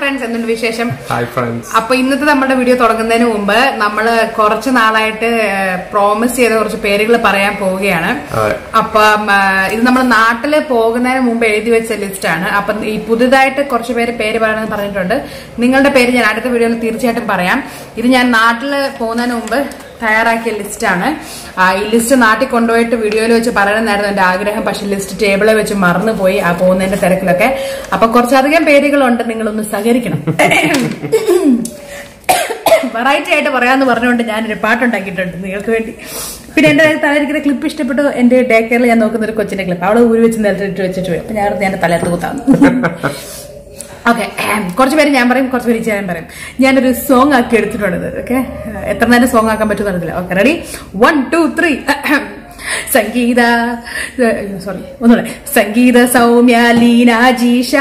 friends, എന്തുണ്ട് വിശേഷം? Hi friends. അപ്പോൾ ഇന്നത്തെ നമ്മുടെ വീഡിയോ തുടങ്ങുന്നതിന് മുമ്പ് നമ്മൾ കുറച്ച് നാളായിട്ട് പ്രോമിസ് ചെയ്ത കുറച്ച് പേരുകൾ പറയാൻ പോവുകയാണ്. അപ്പം ഇത് നമ്മൾ നാട്ടിൽ പോകുന്നതിന് മുമ്പ് എഴുതി വെച്ച ലിസ്റ്റ് ആണ്. അപ്പം ഈ പുതുതായിട്ട് കുറച്ച് പേര് പറയണമെന്ന് പറഞ്ഞിട്ടുണ്ട്. നിങ്ങളുടെ പേര് ഞാൻ അടുത്ത വീഡിയോയിൽ തീർച്ചയായിട്ടും പറയാം. ഇത് ഞാൻ നാട്ടിൽ പോകുന്നതിന് മുമ്പ് തയ്യാറാക്കിയ ലിസ്റ്റാണ്. ഈ ലിസ്റ്റ് നാട്ടിൽ കൊണ്ടുപോയിട്ട് വീഡിയോയിൽ വെച്ച് പറയണമെന്നായിരുന്നു എന്റെ ആഗ്രഹം. പക്ഷെ ലിസ്റ്റ് ടേബിളിൽ വെച്ച് മറന്നുപോയി ആ പോകുന്നതിന്റെ തിരക്കിലൊക്കെ. അപ്പൊ കുറച്ചധികം പേരുകളുണ്ട്, നിങ്ങളൊന്ന് സഹകരിക്കണം. വെറൈറ്റി ആയിട്ട് പറയാന്ന് പറഞ്ഞുകൊണ്ട് ഞാനൊരു പാട്ടുണ്ടാക്കിയിട്ടുണ്ട് നിങ്ങൾക്ക് വേണ്ടി. പിന്നെ എന്റെ തലയിരിക്കുന്ന ക്ലിപ്പ് ഇഷ്ടപ്പെട്ടു. എന്റെ ഡേ കെയറിൽ ഞാൻ നോക്കുന്ന ഒരു കൊച്ചിന്റെ ക്ലിപ്പ്, അവളെ ഊരി വെച്ച് നിലത്തിട്ട് വെച്ചിട്ട് പോയി. അപ്പൊ ഞാൻ എന്റെ തലത്ത് കുത്താന്ന്. ഓക്കെ, കുറച്ച് പേര് ഞാൻ പറയും, കുറച്ച് പേര് ഞാൻ പറയും. ഞാനൊരു സോങ് ആക്കി എടുത്തിട്ടുള്ളത്. ഓക്കെ, എത്ര നേരം സോങ് ആക്കാൻ പറ്റുമെന്ന് അറിയില്ല. Okay, ready? 1 2 3. സംഗീത, സോറി ഒന്നുകൂടെ. Sangeetha, Soumya, Leena, Jeesha,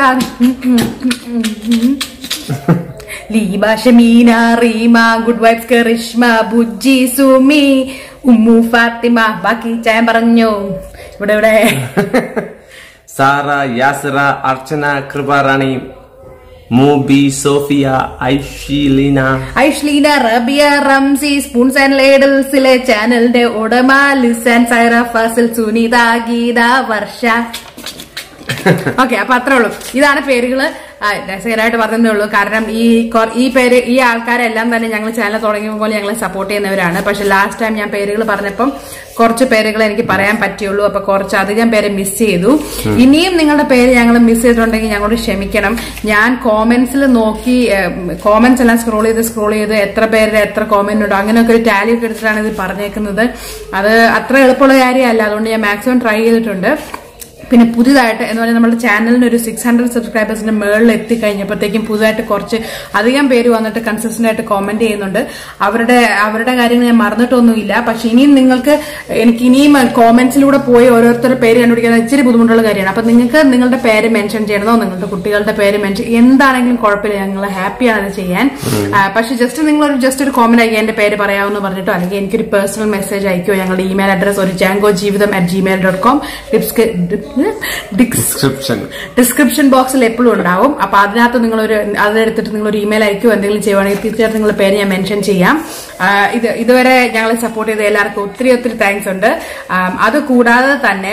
Leeba, Shameena, Reema, good vibes, Karishma, Bujji, Sumi, Ummu, Fathima. ബാക്കി ചായം പറഞ്ഞു. ഇവിടെ Sara, Yasara, Archana, Kriparani, Moobi, Sophia, Aishleena, Rabiya, Ramsi, spoons and ലേഡൽസിലെ ചാനലിന്റെ ഉടമ, ലിസാൻ, സൈറ, ഫസൽ, സുനിത, ഗീത, വർഷ. ഓക്കെ, അപ്പൊ അത്രേ ഉള്ളൂ. ഇതാണ് പേരുകള്. രസകരമായിട്ട് പറഞ്ഞതേ ഉള്ളൂ. കാരണം ഈ ആൾക്കാരെല്ലാം തന്നെ ഞങ്ങൾ ചാനൽ തുടങ്ങിയപ്പോൾ ഞങ്ങളെ സപ്പോർട്ട് ചെയ്യുന്നവരാണ്. പക്ഷെ ലാസ്റ്റ് ടൈം ഞാൻ പേരുകൾ പറഞ്ഞപ്പം കുറച്ച് പേരുകൾ എനിക്ക് പറയാൻ പറ്റുള്ളൂ. അപ്പൊ കുറച്ചധികം പേരെ മിസ് ചെയ്തു. ഇനിയും നിങ്ങളുടെ പേര് ഞങ്ങൾ മിസ് ചെയ്തിട്ടുണ്ടെങ്കിൽ ഞങ്ങളോട് ക്ഷമിക്കണം. ഞാൻ കോമെന്റ്സിൽ നോക്കി, കോമെന്റ്സ് എല്ലാം സ്ക്രോൾ ചെയ്ത് എത്ര പേരുടെ എത്ര കോമെന്റ് ഉണ്ടോ അങ്ങനെയൊക്കെ ഒരു ടാലി ഒക്കെ എടുത്തിട്ടാണ് ഇത് പറഞ്ഞേക്കുന്നത്. അത് അത്ര എളുപ്പമുള്ള കാര്യമല്ല. അതുകൊണ്ട് ഞാൻ മാക്സിമം ട്രൈ ചെയ്തിട്ടുണ്ട്. പിന്നെ പുതിയതായിട്ട് എന്ന് പറഞ്ഞാൽ നമ്മുടെ ചാനലിന് ഒരു 600 സബ്സ്ക്രൈബേഴ്സിന്റെ മുകളിൽ എത്തിക്കഴിഞ്ഞപ്പോഴത്തേക്കും പുതുതായിട്ട് കുറച്ച് അധികം പേര് വന്നിട്ട് കൺസിസ്റ്റന്റ് ആയിട്ട് കോമെന്റ് ചെയ്യുന്നുണ്ട്. അവരുടെ കാര്യങ്ങൾ ഞാൻ മറന്നിട്ടൊന്നുമില്ല. പക്ഷെ ഇനിയും എനിക്ക് ഇനിയും കോമെന്റ്സിലൂടെ പോയി ഓരോരുത്തരുടെ പേര് കണ്ടുപിടിക്കാൻ ഇച്ചിരി ബുദ്ധിമുട്ടുള്ള കാര്യമാണ്. അപ്പൊ നിങ്ങൾക്ക് നിങ്ങളുടെ പേര് മെൻഷൻ ചെയ്യണോ, നിങ്ങളുടെ കുട്ടികളുടെ പേര് മെൻഷൻ എന്താണെങ്കിലും കുഴപ്പമില്ല, ഞങ്ങൾ ഹാപ്പിയാണ് അത് ചെയ്യാൻ. പക്ഷെ ജസ്റ്റ് ഒരു കോമെന്റ് അയക്കുക, എന്റെ പേര് പറയാമെന്ന് പറഞ്ഞിട്ടോ അല്ലെങ്കിൽ എനിക്കൊരു പേഴ്സണൽ മെസ്സേജ് അയക്കോ. ഞങ്ങളുടെ ഇമെയിൽ അഡ്രസ് orujangojeevitham@gmail.com ഡിസ്ക്രിപ്ഷൻ ബോക്സിൽ എപ്പോഴും ഉണ്ടാവും. അപ്പൊ അതിനകത്ത് അതെടുത്തിട്ട് നിങ്ങൾ ഒരു ഇമെയിൽ അയക്കുകയോ എന്തെങ്കിലും ചെയ്യുവാണെങ്കിൽ തീർച്ചയായിട്ടും നിങ്ങളുടെ പേര് ഞാൻ മെൻഷൻ ചെയ്യാം. ഇതുവരെ ഞങ്ങളെ സപ്പോർട്ട് ചെയ്ത എല്ലാവർക്കും ഒത്തിരി താങ്ക്സ് ഉണ്ട്. അത് കൂടാതെ തന്നെ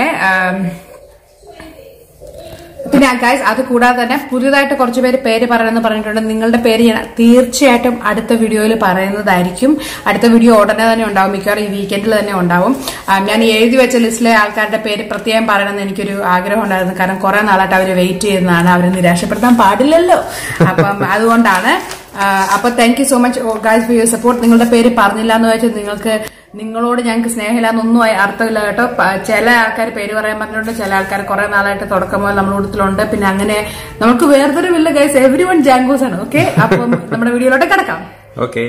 പുതിയതായിട്ട് കുറച്ച് പേര് പറയണമെന്ന് പറഞ്ഞിട്ടുണ്ട്. നിങ്ങളുടെ പേര് ഞാൻ തീർച്ചയായിട്ടും അടുത്ത വീഡിയോയിൽ പറയുന്നതായിരിക്കും. അടുത്ത വീഡിയോ ഉടനെ തന്നെ ഉണ്ടാവും, മിക്കവാറും ഈ വീക്കെൻഡിൽ തന്നെ ഉണ്ടാവും. ഞാൻ എഴുതി വെച്ച ലിസ്റ്റിലെ ആൾക്കാരുടെ പേര് പ്രത്യേകം പറയണമെന്ന് എനിക്കൊരു ആഗ്രഹം ഉണ്ടായിരുന്നു. കാരണം കുറെ നാളായിട്ട് അവര് വെയിറ്റ് ചെയ്യുന്നതാണ്, അവരെ നിരാശപ്പെടുത്താൻ പാടില്ലല്ലോ. അപ്പം അതുകൊണ്ടാണ്. അപ്പൊ thank you so much guys for your support. നിങ്ങളുടെ പേര് പറഞ്ഞില്ല എന്ന് വെച്ചാൽ നിങ്ങളോട് ഞങ്ങൾക്ക് സ്നേഹമില്ലാന്നൊന്നും അർത്ഥമില്ല കേട്ടോ. ചില ആൾക്കാർ പേര് പറയാൻ പറഞ്ഞിട്ടുണ്ട്, ചില ആൾക്കാർ കുറെ നാളായിട്ട് തുടക്കം മുതൽ നമ്മുടെ കൂട്ടത്തിലുണ്ട്. പിന്നെ അങ്ങനെ നമുക്ക് വേർതിരിവില്ല ഗൈസ്, എവരിവൺ ജാങ്കോസ് ആണ്. ഓക്കെ, അപ്പം നമ്മുടെ വീഡിയോയിലോട്ട് കിടക്കാം. ഓക്കെ,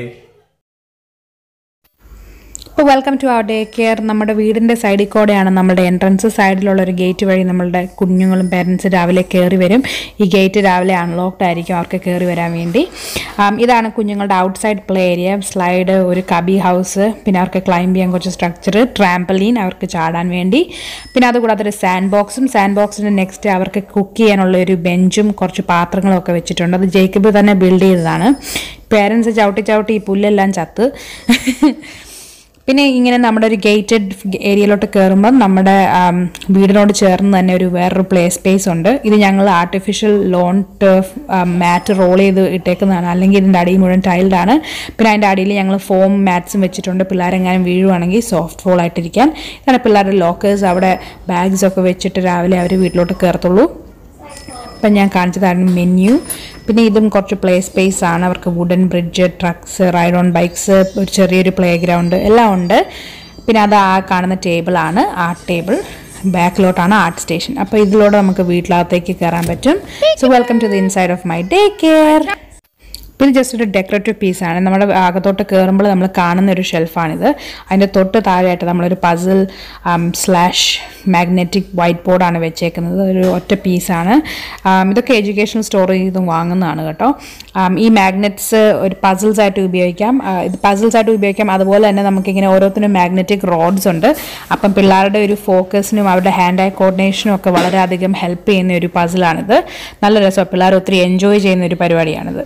അപ്പോൾ welcome to our day care. നമ്മുടെ വീടിൻ്റെ സൈഡിൽ കൂടെയാണ് നമ്മുടെ എൻട്രൻസ് സൈഡിലുള്ള ഒരു ഗേറ്റ് വഴി നമ്മളുടെ കുഞ്ഞുങ്ങളും പേരൻസ് രാവിലെ കയറി വരും. ഈ ഗേറ്റ് രാവിലെ അൺലോക്ക്ഡ് ആയിരിക്കും അവർക്ക് കയറി വരാൻ വേണ്ടി. ഇതാണ് കുഞ്ഞുങ്ങളുടെ ഔട്ട്സൈഡ് പ്ലേ ഏരിയ, സ്ലൈഡ്, ഒരു കബി ഹൗസ്, പിന്നെ അവർക്ക് ക്ലൈംബ് ചെയ്യാൻ കുറച്ച് സ്ട്രക്ചർ, ട്രാംപലീൻ അവർക്ക് ചാടാൻ വേണ്ടി, പിന്നെ അതുകൂടാതെ ഒരു സാൻഡ് ബോക്സിന് നെക്സ്റ്റ് അവർക്ക് കുക്ക് ചെയ്യാനുള്ള ഒരു ബെഞ്ചും കുറച്ച് പാത്രങ്ങളും ഒക്കെ വെച്ചിട്ടുണ്ട്. അത് ജേക്കബ് തന്നെ ബിൽഡ് ചെയ്തതാണ്. പേരൻസ് ചവിട്ടി ഈ പുല്ലെല്ലാം ചത്ത്. പിന്നെ ഇങ്ങനെ നമ്മുടെ ഒരു ഗേറ്റഡ് ഏരിയയിലോട്ട് കയറുമ്പം നമ്മുടെ വീടിനോട് ചേർന്ന് തന്നെ വേറൊരു പ്ലേ സ്പേസ് ഉണ്ട്. ഇത് ഞങ്ങൾ artificial lawn turf mat roll ചെയ്ത് ഇട്ടേക്കുന്നതാണ്, അല്ലെങ്കിൽ ഇതിൻ്റെ അടിയിൽ മുഴുവൻ ടൈൽഡാണ്. പിന്നെ അതിൻ്റെ അടിയിൽ ഞങ്ങൾ ഫോം മാറ്റ്സും വെച്ചിട്ടുണ്ട്, പിള്ളേരെങ്ങാനും വീഴുവാണെങ്കിൽ സോഫ്റ്റ് ഫോൾ ആയിട്ടിരിക്കാൻ. ഇതാണ് പിള്ളേരുടെ ലോക്കേഴ്സ്. അവിടെ ബാഗ്സൊക്കെ വെച്ചിട്ട് രാവിലെ അവർ വീട്ടിലോട്ട് കയറത്തുള്ളൂ. ഇപ്പം ഞാൻ കാണിച്ചതാണ് മെന്യു. പിന്നെ ഇതും കുറച്ച് പ്ലേ സ്പേസ് ആണ്. അവർക്ക് wooden bridge, trucks, ride on bikes, ഒരു ചെറിയൊരു പ്ലേ ഗ്രൗണ്ട് എല്ലാം ഉണ്ട്. പിന്നെ അത് ആ കാണുന്ന ടേബിളാണ് ആർട്ട് ടേബിൾ. ബാക്കിലോട്ടാണ് ആർട്ട് സ്റ്റേഷൻ. അപ്പോൾ ഇതിലൂടെ നമുക്ക് വീട്ടിലകത്തേക്ക് കയറാൻ പറ്റും. So welcome to the inside of my day care. പിന്നെ ജസ്റ്റ് ഒരു ഡെക്കറേറ്റീവ് പീസാണ്. നമ്മുടെ അകത്തോട്ട് കയറുമ്പോൾ നമ്മൾ കാണുന്ന ഒരു ഷെൽഫാണിത്. അതിൻ്റെ തൊട്ട് താഴെയായിട്ട് നമ്മളൊരു പസിൽ / മാഗ്നറ്റിക് വൈറ്റ് ബോർഡാണ് വെച്ചേക്കുന്നത്. ഒരു ഒറ്റ പീസാണ്. ഇതൊക്കെ എഡ്യൂക്കേഷണൽ സ്റ്റോർ ചെയ്തും വാങ്ങുന്നതാണ് കേട്ടോ. ഈ മാഗ്നറ്റ്സ് ഒരു പസിൽസായിട്ട് ഉപയോഗിക്കാം. ഇത് പസിൽസായിട്ട് ഉപയോഗിക്കാം. അതുപോലെ തന്നെ നമുക്കിങ്ങനെ ഓരോത്തിനും മാഗ്നറ്റിക് റോഡ്സ് ഉണ്ട്. അപ്പം പിള്ളേരുടെ ഒരു ഫോക്കസിനും അവരുടെ ഹാൻഡ് ഐ കോർഡിനേഷനും ഒക്കെ വളരെയധികം ഹെൽപ്പ് ചെയ്യുന്ന ഒരു പസിലാണിത്. നല്ല രസമാണ്. പിള്ളേർ ഒത്തിരി എൻജോയ് ചെയ്യുന്ന ഒരു പരിപാടിയാണിത്.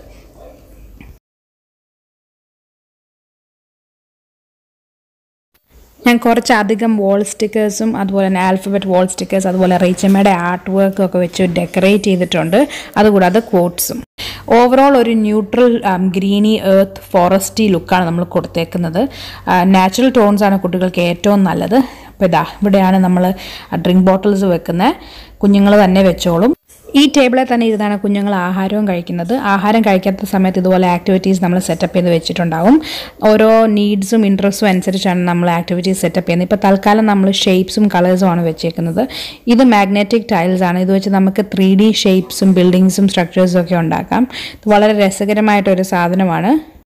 ഞാൻ കുറച്ചധികം വോൾ സ്റ്റിക്കേഴ്സും അതുപോലെ തന്നെ ആൽഫബറ്റ് വോൾ സ്റ്റിക്കേഴ്സ് അതുപോലെ റീച്ചമ്മയുടെ ആർട്ട് വർക്കും ഒക്കെ വെച്ച് ഡെക്കറേറ്റ് ചെയ്തിട്ടുണ്ട്. അതുകൂടാതെ ക്വോട്ട്സും. ഓവറോൾ ഒരു ന്യൂട്രൽ ഗ്രീനി എർത്ത് ഫോറസ്റ്റി ലുക്കാണ് നമ്മൾ കൊടുത്തേക്കുന്നത്. നാച്ചുറൽ ടോൺസ് ആണ് കുട്ടികൾക്ക് ഏറ്റവും നല്ലത്. അപ്പോൾ ഇവിടെയാണ് നമ്മൾ ഡ്രിങ്ക് ബോട്ടിൽസ് വെക്കുന്നത്. കുഞ്ഞുങ്ങൾ തന്നെ വെച്ചോളും. ഈ ടേബിളിൽ തന്നെ ഇരുന്നാണ് കുഞ്ഞുങ്ങൾ ആഹാരവും കഴിക്കുന്നത്. ആഹാരം കഴിക്കാത്ത സമയത്ത് ഇതുപോലെ ആക്ടിവിറ്റീസ് നമ്മൾ സെറ്റപ്പ് ചെയ്ത് വെച്ചിട്ടുണ്ടാവും. ഓരോ നീഡ്സും ഇൻട്രസ്റ്റും അനുസരിച്ചാണ് നമ്മൾ ആക്ടിവിറ്റീസ് സെറ്റപ്പ് ചെയ്യുന്നത്. ഇപ്പോൾ തൽക്കാലം നമ്മൾ ഷേപ്സും കളേഴ്സും ആണ് വെച്ചേക്കുന്നത്. ഇത് മാഗ്നറ്റിക് ടൈൽസ് ആണ്. ഇത് വെച്ച് നമുക്ക് 3D ഷേപ്സും ബിൽഡിങ്സും സ്ട്രക്ചേഴ്സും ഒക്കെ ഉണ്ടാക്കാം. ഇത് വളരെ രസകരമായിട്ടൊരു സാധനമാണ്.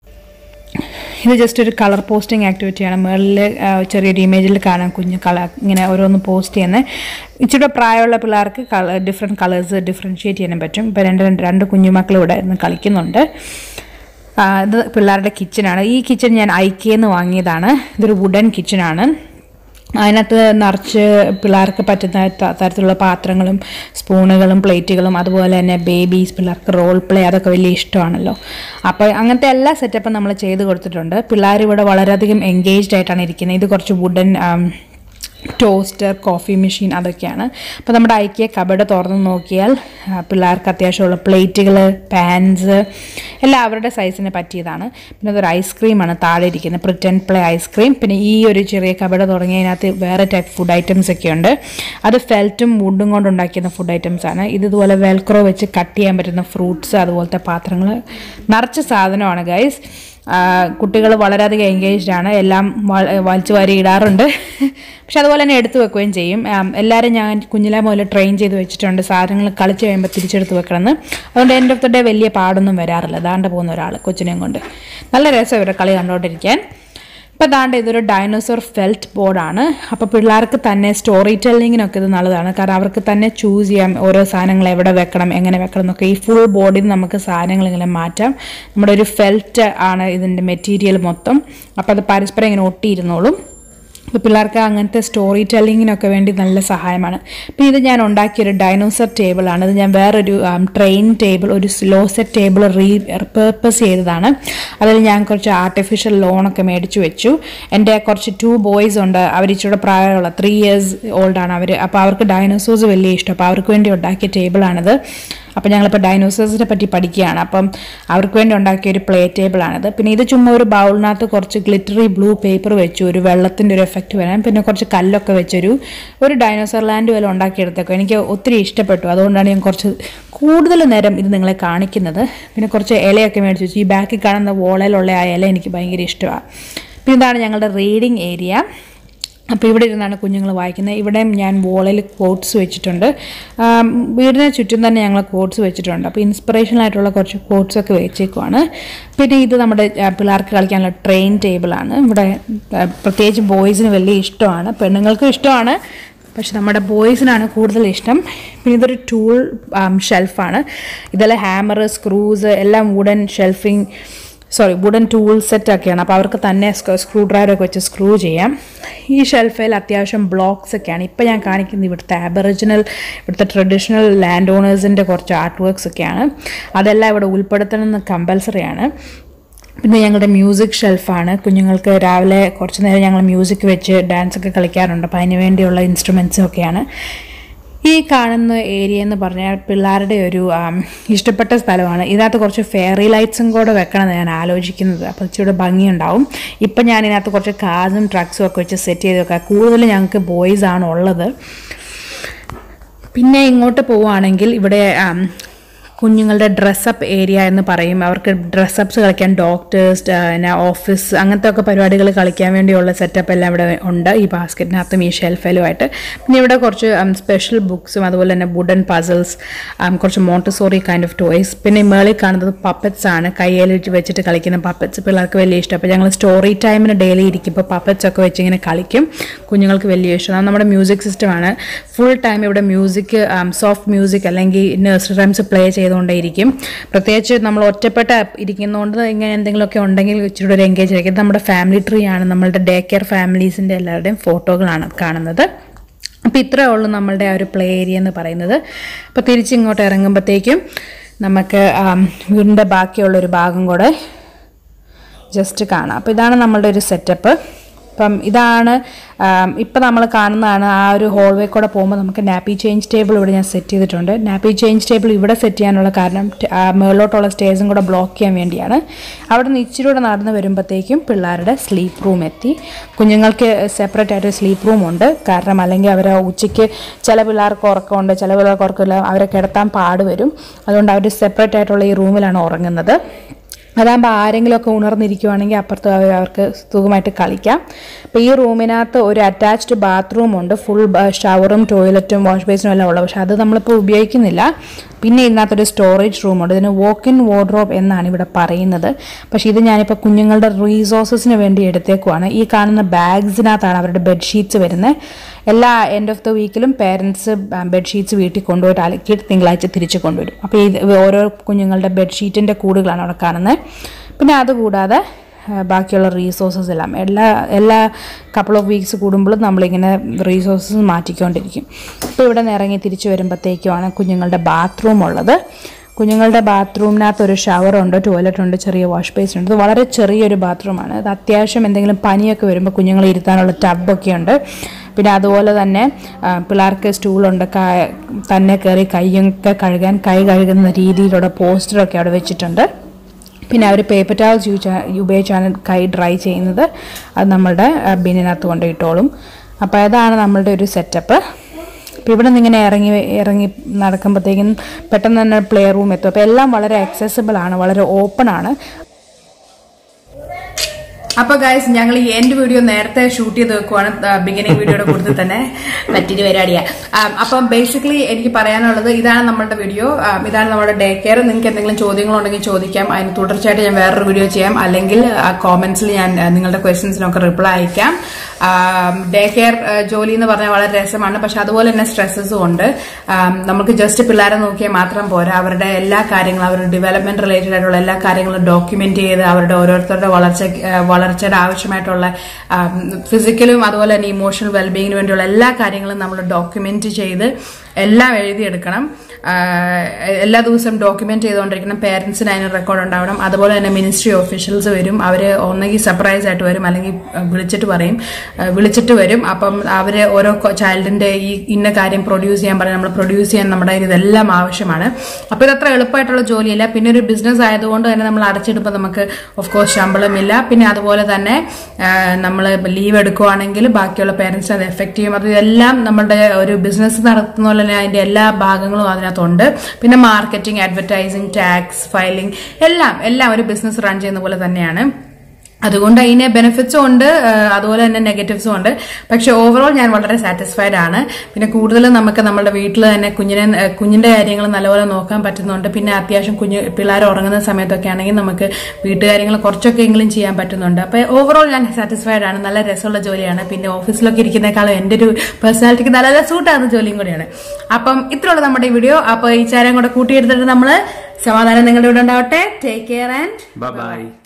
ഇത് ജസ്റ്റ് ഒരു കളർ പോസ്റ്റിംഗ് ആക്ടിവിറ്റിയാണ്. മുകളിൽ ചെറിയൊരു ഇമേജിൽ കാണാം കുഞ്ഞ് ഇങ്ങനെ ഓരോന്ന് പോസ്റ്റ് ചെയ്യുന്നത്. ഇച്ചിരി പ്രായമുള്ള പിള്ളേർക്ക് ഡിഫറെൻറ്റ് കളേഴ്സ് ഡിഫറൻഷ്യേറ്റ് ചെയ്യാൻ പറ്റും. ഇപ്പോൾ രണ്ട് കുഞ്ഞുമക്കൾ ഇവിടെ നിന്ന് കളിക്കുന്നുണ്ട്. ഇത് പിള്ളേരുടെ കിച്ചനാണ്. ഈ കിച്ചൺ ഞാൻ ഐക്കേന്ന് വാങ്ങിയതാണ്. ഇതൊരു വുഡൻ കിച്ചനാണ്. അതിനകത്ത് നിറച്ച് പിള്ളേർക്ക് പറ്റുന്ന തരത്തിലുള്ള പാത്രങ്ങളും സ്പൂണുകളും പ്ലേറ്റുകളും അതുപോലെ തന്നെ ബേബീസ് പിള്ളേർക്ക് റോൾ പ്ലേ അതൊക്കെ വലിയ ഇഷ്ടമാണല്ലോ. അപ്പോൾ അങ്ങനത്തെ എല്ലാ സെറ്റപ്പും നമ്മൾ ചെയ്ത് കൊടുത്തിട്ടുണ്ട്. പിള്ളേർ ഇവിടെ വളരെയധികം എൻഗേജ്ഡ് ആയിട്ടാണ് ഇരിക്കുന്നത്. ഇത് കുറച്ച് വുഡൻ ടോസ്റ്റർ കോഫി മെഷീൻ അതൊക്കെയാണ്. അപ്പോൾ നമ്മുടെ ഐക്യ കബഡ് തുറന്ന് നോക്കിയാൽ പിള്ളേർക്ക് അത്യാവശ്യമുള്ള പ്ലേറ്റുകൾ പാൻസ് എല്ലാം അവരുടെ സൈസിന് പറ്റിയതാണ്. പിന്നെ അതൊരു ഐസ്ക്രീമാണ് താഴെ ഇരിക്കുന്നത്, പ്രിറ്റൻ പ്ലേ ഐസ്ക്രീം. പിന്നെ ഈ ഒരു ചെറിയ കബഡ് തുടങ്ങിയതിനകത്ത് വേറെ ടൈപ്പ് ഫുഡ് ഐറ്റംസ് ഒക്കെ ഉണ്ട്. അത് ഫെൽറ്റും വുഡും കൊണ്ടുണ്ടാക്കിയ ഫുഡ് ഐറ്റംസ് ആണ്. ഇതുപോലെ വെൽക്രോ വെച്ച് കട്ട് ചെയ്യാൻ പറ്റുന്ന ഫ്രൂട്ട്സ് അതുപോലത്തെ പാത്രങ്ങൾ നിറച്ച സാധനമാണ് ഗൈസ്. കുട്ടികൾ വളരെയധികം എൻഗേജ്ഡ് ആണ്. എല്ലാം വലിച്ചു വാരി ഇടാറുണ്ട്. പക്ഷെ അതുപോലെ തന്നെ എടുത്തു വെക്കുകയും ചെയ്യും. എല്ലാവരും ഞാൻ കുഞ്ഞിലെ മുതൽ ട്രെയിൻ ചെയ്ത് വെച്ചിട്ടുണ്ട്. സാധനങ്ങൾ കളിച്ച് കഴിയുമ്പോൾ തിരിച്ചെടുത്ത് വെക്കണമെന്ന്. അതുകൊണ്ട് എൻഡ് ഓഫ് ദ ഡേ വലിയ പാടൊന്നും വരാറില്ല. ദാണ്ട് പോകുന്ന ഒരാൾ കൊച്ചിനെയും കൊണ്ട് നല്ല രസം ഇവരുടെ കളി കണ്ടുകൊണ്ടിരിക്കാൻ. ഇപ്പോൾ ദാണ്ട് ഇതൊരു ഡൈനോസർ ഫെൽറ്റ് ബോർഡാണ്. അപ്പോൾ പിള്ളേർക്ക് തന്നെ സ്റ്റോറി ടെല്ലിങ്ങിനൊക്കെ ഇത് നല്ലതാണ്. കാരണം അവർക്ക് തന്നെ ചൂസ് ചെയ്യാം ഓരോ സാധനങ്ങൾ എവിടെ വെക്കണം എങ്ങനെ വെക്കണം എന്നൊക്കെ. ഈ ഫുൾ ബോർഡിൽ നിന്ന് നമുക്ക് സാധനങ്ങൾ ഇങ്ങനെ മാറ്റാം. നമ്മുടെ ഒരു ഫെൽറ്റ് ആണ് ഇതിൻ്റെ മെറ്റീരിയൽ മൊത്തം. അപ്പോൾ അത് പരസ്പരം ഇങ്ങനെ ഒട്ടിയിരുന്നോളും. അപ്പോൾ പിള്ളേർക്ക് അങ്ങനത്തെ സ്റ്റോറി ടെല്ലിങ്ങിനൊക്കെ വേണ്ടി നല്ല സഹായമാണ്. പിന്നെ ഇത് ഞാൻ ഉണ്ടാക്കിയൊരു ഡൈനോസർ ടേബിളാണ്. ഇത് ഞാൻ വേറൊരു ട്രെയിൻ ടേബിൾ ഒരു സ്ലോ സെറ്റ് ടേബിൾ റീപർപ്പസ് ചെയ്തതാണ്. അതിൽ ഞാൻ കുറച്ച് ആർട്ടിഫിഷ്യൽ ലോണൊക്കെ മേടിച്ചു വെച്ചു. എൻ്റെ കുറച്ച് 2 ബോയ്സ് ഉണ്ട്. അവർ ഇച്ചിരി പ്രായമുള്ള 3 years ഓൾഡാണ് അവർ. അപ്പോൾ അവർക്ക് ഡൈനോസേഴ്സ് വലിയ ഇഷ്ടം. അപ്പോൾ അവർക്ക് വേണ്ടി ഉണ്ടാക്കിയ ടേബിളാണിത്. അപ്പോൾ ഞങ്ങളിപ്പോൾ ഡൈനോസേഴ്സിനെ പറ്റി പഠിക്കുകയാണ്. അപ്പം അവർക്ക് വേണ്ടി ഉണ്ടാക്കിയ ഒരു പ്ലേ ടേബിളാണിത്. പിന്നെ ഇത് ചുമ്മാ ഒരു ബൗളിനകത്ത് കുറച്ച് ഗ്ലിറ്ററി ബ്ലൂ പേപ്പർ വെച്ചു ഒരു വെള്ളത്തിൻ്റെ ഒരു എഫക്റ്റ് വരാൻ. പിന്നെ കുറച്ച് കല്ലൊക്കെ വെച്ചൊരു ഡൈനോസർ ലാൻഡ് പോലെ ഉണ്ടാക്കിയെടുത്തേക്കും. എനിക്ക് ഒത്തിരി ഇഷ്ടപ്പെട്ടു. അതുകൊണ്ടാണ് ഞാൻ കുറച്ച് കൂടുതൽ നേരം ഇത് നിങ്ങളെ കാണിക്കുന്നത്. പിന്നെ കുറച്ച് ഇലയൊക്കെ മേടിച്ച് വെച്ചു. ഈ ബാക്കിൽ കാണുന്ന വോളയിലുള്ള ആ ഇല എനിക്ക് ഭയങ്കര ഇഷ്ടമാണ്. പിന്നെ ഇതാണ് ഞങ്ങളുടെ റീഡിങ് ഏരിയ. അപ്പോൾ ഇവിടെ ഇരുന്നാണ് കുഞ്ഞുങ്ങൾ വായിക്കുന്നത്. ഇവിടെയും ഞാൻ വോളിൽ ക്വോട്ട്സ് വെച്ചിട്ടുണ്ട്. വീടിന് ചുറ്റും തന്നെ ഞങ്ങൾ ക്വോട്ട്സ് വെച്ചിട്ടുണ്ട്. അപ്പോൾ ഇൻസ്പിറേഷനായിട്ടുള്ള കുറച്ച് ക്വോട്ട്സൊക്കെ വെച്ചേക്കുവാണ്. പിന്നെ ഇത് നമ്മുടെ പിള്ളേർക്ക് കളിക്കാനുള്ള ട്രെയിൻ ടേബിളാണ്. ഇവിടെ പ്രത്യേകിച്ച് ബോയ്സിന് വലിയ ഇഷ്ടമാണ്, പെണ്ണുങ്ങൾക്കും ഇഷ്ടമാണ്. പക്ഷെ നമ്മുടെ ബോയ്സിനാണ് കൂടുതൽ ഇഷ്ടം. പിന്നെ ഇതൊരു ടൂൾ ഷെൽഫാണ്. ഇതെല്ലാം ഹാമർ സ്ക്രൂസ് എല്ലാം വുഡൻ ടൂൾ സെറ്റൊക്കെയാണ്. അപ്പോൾ അവർക്ക് തന്നെ സ്ക്രൂ ഡ്രൈവറൊക്കെ വെച്ച് സ്ക്രൂ ചെയ്യാം. ഈ ഷെൽഫിൽ അത്യാവശ്യം ബ്ലോക്സ് ഒക്കെയാണ്. ഇപ്പോൾ ഞാൻ കാണിക്കുന്നത് ഇവിടുത്തെ ട്രഡീഷണൽ ലാൻഡ് ഓണേഴ്സിൻ്റെ കുറച്ച് ആർട്ട് വർക്ക്സ് ഒക്കെയാണ്. അതെല്ലാം ഇവിടെ ഉൾപ്പെടുത്തണമെന്ന് കമ്പൽസറിയാണ്. പിന്നെ ഞങ്ങളുടെ മ്യൂസിക് ഷെൽഫാണ്. കുഞ്ഞുങ്ങൾക്ക് രാവിലെ കുറച്ച് നേരം ഞങ്ങൾ മ്യൂസിക് വെച്ച് ഡാൻസൊക്കെ കളിക്കാറുണ്ട്. അപ്പോൾ അതിന് വേണ്ടിയുള്ള ഇൻസ്ട്രുമെൻസും ഒക്കെയാണ്. ഈ കാണുന്ന ഏരിയ എന്ന് പറഞ്ഞാൽ പിള്ളേരുടെ ഒരു ഇഷ്ടപ്പെട്ട സ്ഥലമാണ്. ഇതിനകത്ത് കുറച്ച് ഫെയറി ലൈറ്റ്സും കൂടെ വെക്കണമെന്ന് ഞാൻ ആലോചിക്കുന്നത്. അപ്പോൾ ഇച്ചിരി ഭംഗിയുണ്ടാവും. ഇപ്പം ഞാൻ ഇതിനകത്ത് കുറച്ച് കാറും ട്രക്സും ഒക്കെ വെച്ച് സെറ്റ് ചെയ്ത് വെക്കാം. കൂടുതലും ഞങ്ങൾക്ക് ബോയ്സ് ആണ് ഉള്ളത്. പിന്നെ ഇങ്ങോട്ട് പോവുകയാണെങ്കിൽ ഇവിടെ കുഞ്ഞുങ്ങളുടെ ഡ്രസ്സപ്പ് ഏരിയ എന്ന് പറയും. അവർക്ക് ഡ്രസ്സപ്സ് കളിക്കാൻ ഡോക്ടേഴ്സ്, പിന്നെ ഓഫീസ് അങ്ങനത്തെ ഒക്കെ പരിപാടികൾ കളിക്കാൻ വേണ്ടിയുള്ള സെറ്റപ്പ് എല്ലാം ഇവിടെ ഉണ്ട് ഈ ബാസ്ക്കറ്റിനകത്തും ഈ ഷെൽഫിലുമായിട്ട്. പിന്നെ ഇവിടെ കുറച്ച് സ്പെഷ്യൽ ബുക്സും അതുപോലെ തന്നെ വുഡൻ പസിൽസ്, കുറച്ച് മോണ്ടസോറി കൈൻഡ് ഓഫ് ടോയ്സ്. പിന്നെ മേളിൽ കാണുന്നത് പപ്പറ്റ്സ് ആണ്, കയ്യിൽ വെച്ചിട്ട് കളിക്കുന്ന പപ്പറ്റ്സ്. പിള്ളേർക്ക് വലിയ ഇഷ്ടം. അപ്പോൾ ഞങ്ങൾ സ്റ്റോറി ടൈമിന് ഡെയിലി ഇരിക്കുമ്പോൾ പപ്പറ്റ്സ് ഒക്കെ വെച്ച് ഇങ്ങനെ കളിക്കും. കുഞ്ഞുങ്ങൾക്ക് വലിയ ഇഷ്ടമാണ്. നമ്മുടെ മ്യൂസിക് സിസ്റ്റമാണ്. ഫുൾ ടൈം ഇവിടെ മ്യൂസിക്, സോഫ്റ്റ് മ്യൂസിക് അല്ലെങ്കിൽ നഴ്സറി റൈംസ് പ്ലേ ചെയ്തുകൊണ്ടേയിരിക്കും. പ്രത്യേകിച്ച് നമ്മൾ ഒറ്റപ്പെട്ട ഇരിക്കുന്നതുകൊണ്ട് ഇങ്ങനെ എന്തെങ്കിലുമൊക്കെ ഉണ്ടെങ്കിൽ ഇച്ചിരി ഒരു എൻഗേജ് ആയിരിക്കും. നമ്മുടെ ഫാമിലി ട്രീ ആണ്, നമ്മളുടെ ഡേ കെയർ ഫാമിലീസിൻ്റെ എല്ലാവരുടെയും ഫോട്ടോകളാണ് കാണുന്നത്. അപ്പോൾ ഇത്രയേ ഉള്ളൂ നമ്മളുടെ ആ ഒരു പ്ലേ ഏരിയ എന്ന് പറയുന്നത്. അപ്പോൾ തിരിച്ചിങ്ങോട്ട് ഇറങ്ങുമ്പോഴത്തേക്കും നമുക്ക് വീടിൻ്റെ ബാക്കിയുള്ളൊരു ഭാഗം കൂടെ ജസ്റ്റ് കാണാം. അപ്പോൾ ഇതാണ് നമ്മളുടെ ഒരു സെറ്റപ്പ്. അപ്പം ഇതാണ് ഇപ്പം നമ്മൾ കാണുന്നതാണ്. ആ ഒരു ഹോൾവേ കൂടെ പോകുമ്പോൾ നമുക്ക് നാപ്പി ചേഞ്ച് ടേബിൾ ഇവിടെ ഞാൻ സെറ്റ് ചെയ്തിട്ടുണ്ട്. നാപ്പി ചേഞ്ച് ടേബിൾ ഇവിടെ സെറ്റ് ചെയ്യാനുള്ള കാരണം മേളിലോട്ടുള്ള സ്റ്റേജും കൂടെ ബ്ലോക്ക് ചെയ്യാൻ വേണ്ടിയാണ്. അവിടെ നിന്ന് ഇച്ചിരി കൂടെ നടന്ന് വരുമ്പോഴത്തേക്കും പിള്ളേരുടെ സ്ലീപ്പ് റൂം എത്തി. കുഞ്ഞുങ്ങൾക്ക് സെപ്പറേറ്റ് ആയിട്ട് സ്ലീപ്പ് റൂം ഉണ്ട്. കാരണം അല്ലെങ്കിൽ അവർ ഉച്ചയ്ക്ക് ചില പിള്ളേർക്ക് ഉറക്കമുണ്ട്, ചില പിള്ളേർക്ക് ഉറക്കമില്ല, അവരെ കിടത്താൻ പാട് വരും. അതുകൊണ്ട് അവർ സെപ്പറേറ്റ് ആയിട്ടുള്ള ഈ റൂമിലാണ് ഉറങ്ങുന്നത്. അതാകുമ്പോൾ ആരെങ്കിലുമൊക്കെ ഉണർന്നിരിക്കുവാണെങ്കിൽ അപ്പുറത്ത് അവർക്ക് സുഖമായിട്ട് കളിക്കാം. അപ്പോൾ ഈ റൂമിനകത്ത് ഒരു അറ്റാച്ച്ഡ് ബാത്റൂമുണ്ട്. ഫുൾ ഷവറും ടോയ്ലറ്റും വാഷ് ബേസിനും എല്ലാം ഉള്ളത്. പക്ഷെ അത് നമ്മളിപ്പോൾ ഉപയോഗിക്കുന്നില്ല. പിന്നെ ഇതിനകത്തൊരു സ്റ്റോറേജ് റൂമുണ്ട്. ഇതിന് വോക്ക് ഇൻ വാർഡ്രോബ് എന്നാണ് ഇവിടെ പറയുന്നത്. പക്ഷേ ഇത് ഞാനിപ്പോൾ കുഞ്ഞുങ്ങളുടെ റീസോഴ്സസിന് വേണ്ടി എടുത്തേക്കുവാണ്. ഈ കാണുന്ന ബാഗ്സിനകത്താണ് അവരുടെ ബെഡ്ഷീറ്റ്സ് വരുന്നത്. എല്ലാ എൻഡ് ഓഫ് ദ വീക്കിലും പേരൻസ് ബെഡ്ഷീറ്റ്സ് വീട്ടിൽ കൊണ്ടുപോയിട്ട് അലക്കിയിട്ട് തിങ്കളാഴ്ച തിരിച്ച് കൊണ്ടുവരും. അപ്പോൾ ഇത് ഓരോ കുഞ്ഞുങ്ങളുടെ ബെഡ്ഷീറ്റിൻ്റെ കൂടുകളാണ് അവിടെ കാണുന്നത്. പിന്നെ അതുകൂടാതെ ബാക്കിയുള്ള റീസോഴ്സസ് എല്ലാം എല്ലാ കപ്പിൾ ഓഫ് വീക്സ് കൂടുമ്പോഴും നമ്മളിങ്ങനെ റീസോഴ്സസ് മാറ്റിക്കൊണ്ടിരിക്കും. അപ്പോൾ ഇവിടെ നിന്ന് ഇറങ്ങി തിരിച്ച് വരുമ്പോഴത്തേക്കുമാണ് കുഞ്ഞുങ്ങളുടെ ബാത്റൂം ഉള്ളത്. കുഞ്ഞുങ്ങളുടെ ബാത്റൂമിനകത്ത് ഒരു ഷവറുണ്ട്, ടോയ്ലറ്റുണ്ട്, ചെറിയ വാഷ് ബേസിൻ ഉണ്ട്. ഇത് വളരെ ചെറിയൊരു ബാത്റൂമാണ്. അത് അത്യാവശ്യം എന്തെങ്കിലും പനിയൊക്കെ വരുമ്പോൾ കുഞ്ഞുങ്ങളെ ഇരുത്താനുള്ള ടബൊക്കെ ഉണ്ട്. പിന്നെ അതുപോലെ തന്നെ പിള്ളേർക്ക് സ്റ്റൂളുണ്ട്, തന്നെ കയറി കൈയൊക്കെ കഴുകാൻ കൈ കഴുകുന്ന രീതിയിലുള്ള പോസ്റ്ററൊക്കെ അവിടെ വെച്ചിട്ടുണ്ട്. പിന്നെ അവർ പേപ്പർ ടവൽസ് ഉപയോഗിച്ചാണ് കൈ ഡ്രൈ ചെയ്യുന്നത്. അത് നമ്മളുടെ ബിന്നിനകത്ത് കൊണ്ടിട്ടോളും. അപ്പോൾ അതാണ് നമ്മളുടെ ഒരു സെറ്റപ്പ്. അപ്പോൾ ഇവിടെ നിന്ന് ഇങ്ങനെ ഇറങ്ങി നടക്കുമ്പോഴത്തേക്കും പെട്ടെന്ന് തന്നെ പ്ലേ റൂം എത്തും. അപ്പോൾ എല്ലാം വളരെ ആക്സസിബിൾ ആണ്, വളരെ ഓപ്പൺ ആണ്. അപ്പൊ ഗൈസ് ഞങ്ങൾ ഈ എൻഡ് വീഡിയോ നേരത്തെ ഷൂട്ട് ചെയ്ത് വെക്കുവാണ്, ബിഗിനിങ് വീഡിയോയുടെ കൂടുതൽ തന്നെ പറ്റിയിട്ട് പരിപാടിയാ. അപ്പം ബേസിക്കലി എനിക്ക് പറയാനുള്ളത് ഇതാണ് നമ്മളുടെ വീഡിയോ, ഇതാണ് നമ്മുടെ ഡേ കെയർ. നിങ്ങൾക്ക് എന്തെങ്കിലും ചോദ്യങ്ങളുണ്ടെങ്കിൽ ചോദിക്കാം. അതിന് തുടർച്ചയായിട്ട് ഞാൻ വേറൊരു വീഡിയോ ചെയ്യാം, അല്ലെങ്കിൽ കോമെന്റ്സിൽ ഞാൻ നിങ്ങളുടെ ക്വസ്റ്റ്യൻസിനൊക്കെ റിപ്ലൈ അയക്കാം. ഡേ കെയർ ജോലി എന്ന് പറഞ്ഞാൽ വളരെ രസമാണ്, പക്ഷെ അതുപോലെ തന്നെ സ്ട്രെസ്സസും ഉണ്ട്. നമുക്ക് ജസ്റ്റ് പിള്ളേരെ നോക്കിയാൽ മാത്രം പോരാ, അവരുടെ എല്ലാ കാര്യങ്ങളും, അവരുടെ ഡെവലപ്മെന്റ് റിലേറ്റഡ് ആയിട്ടുള്ള എല്ലാ കാര്യങ്ങളും ഡോക്യുമെന്റ് ചെയ്ത് അവരുടെ ഓരോരുത്തരുടെ വളർച്ചയുടെ ആവശ്യമായിട്ടുള്ള ഫിസിക്കലും അതുപോലെ തന്നെ ഇമോഷണൽ വെൽബീയിങ്ങിന് വേണ്ടിയുള്ള എല്ലാ കാര്യങ്ങളും നമ്മൾ ഡോക്യുമെന്റ് ചെയ്ത് എല്ലാം എഴുതിയെടുക്കണം. എല്ലാ ദിവസവും ഡോക്യുമെന്റ് ചെയ്തുകൊണ്ടിരിക്കണം. പേരൻസിന് അതിന് റെക്കോർഡ് ഉണ്ടാവണം. അതുപോലെ തന്നെ മിനിസ്ട്രി ഓഫീഷ്യൽസ് വരും. അവർ ഒന്നെങ്കിൽ സർപ്രൈസ് ആയിട്ട് വരും, അല്ലെങ്കിൽ വിളിച്ചിട്ട് വരും. അപ്പം അവര് ഓരോ ചൈൽഡിന്റെ ഈ ഇന്ന കാര്യം പ്രൊഡ്യൂസ് ചെയ്യാൻ പറയും. നമ്മൾ പ്രൊഡ്യൂസ് ചെയ്യാൻ നമ്മുടെ ഇതെല്ലാം ആവശ്യമാണ്. അപ്പൊ ഇതത്ര എളുപ്പമായിട്ടുള്ള ജോലിയല്ല. പിന്നെ ഒരു ബിസിനസ് ആയതുകൊണ്ട് തന്നെ നമ്മൾ അടച്ചിടുമ്പോൾ നമുക്ക് ഓഫ് കോഴ്സ് ശമ്പളമില്ല. പിന്നെ അതുപോലെ തന്നെ നമ്മൾ ലീവ് എടുക്കുവാണെങ്കിൽ ബാക്കിയുള്ള പേരൻസിന് അത് എഫക്ട് ചെയ്യും. അതെല്ലാം നമ്മുടെ ഒരു ബിസിനസ് നടത്തുന്ന പോലെ തന്നെ അതിന്റെ എല്ലാ ഭാഗങ്ങളും അതിനകത്തുണ്ട്. പിന്നെ മാർക്കറ്റിംഗ്, അഡ്വർടൈസിംഗ്, ടാക്സ് ഫയലിംഗ് എല്ലാം ഒരു ബിസിനസ് റൺ ചെയ്യുന്ന പോലെ തന്നെയാണ്. അതുകൊണ്ട് അതിന് ബെനിഫിറ്റ്സും ഉണ്ട്, അതുപോലെ തന്നെ നെഗറ്റീവ്സും ഉണ്ട്. പക്ഷെ ഓവറോൾ ഞാൻ വളരെ സാറ്റിസ്ഫൈഡ് ആണ്. പിന്നെ കൂടുതൽ നമുക്ക് നമ്മുടെ വീട്ടിൽ തന്നെ കുഞ്ഞിന്റെ കാര്യങ്ങൾ നല്ലപോലെ നോക്കാൻ പറ്റുന്നുണ്ട്. പിന്നെ അത്യാവശ്യം പിള്ളേർ ഉറങ്ങുന്ന സമയത്തൊക്കെ ആണെങ്കിൽ നമുക്ക് വീട്ടുകാര്യങ്ങൾ കുറച്ചൊക്കെ എങ്കിലും ചെയ്യാൻ പറ്റുന്നുണ്ട്. അപ്പൊ ഓവറോൾ ഞാൻ സാറ്റിസ്ഫൈഡ് ആണ്. നല്ല രസമുള്ള ജോലിയാണ്. പിന്നെ ഓഫീസിലൊക്കെ ഇരിക്കുന്നേക്കാളും എന്റെ ഒരു പേഴ്സണാലിറ്റിക്ക് നല്ല സൂട്ടാകുന്ന ജോലിയും കൂടിയാണ്. അപ്പം ഇത്രയുള്ള നമ്മുടെ ഈ വീഡിയോ. അപ്പൊ ഈ ചാരം കൂടെ കൂട്ടിയെടുത്തിട്ട് നമ്മള് സമാധാനം നിങ്ങളുടെ ഇവിടെ ഉണ്ടാവട്ടെ. Take care and by.